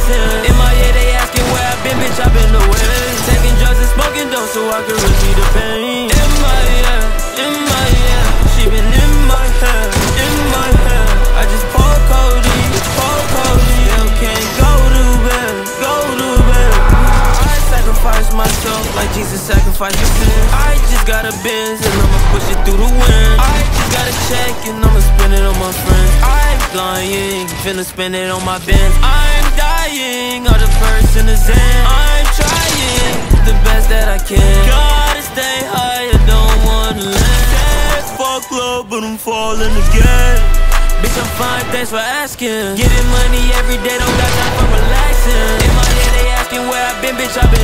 relaxing. In my head they asking where I've been, bitch, I've been away. Taking drugs and smoking dope so I can relieve the pain. In my head, she been in my head, in my head. I just pour codeine, still can't go to bed, go to bed. I sacrifice myself like Jesus sacrificed his sin. I just got a Benz and I'ma push it through the wind. I just got a check and I'ma spend it on my friends. I'm flying, finna spend it on my Benz. I'm dying, all the person is in. I'm trying the best that I can. Gotta stay high, I don't wanna land. Fuck love, but I'm falling again. Bitch, I'm fine, thanks for asking. Getting money every day, don't got time for relaxing. In my head they asking where I've been, bitch, I've been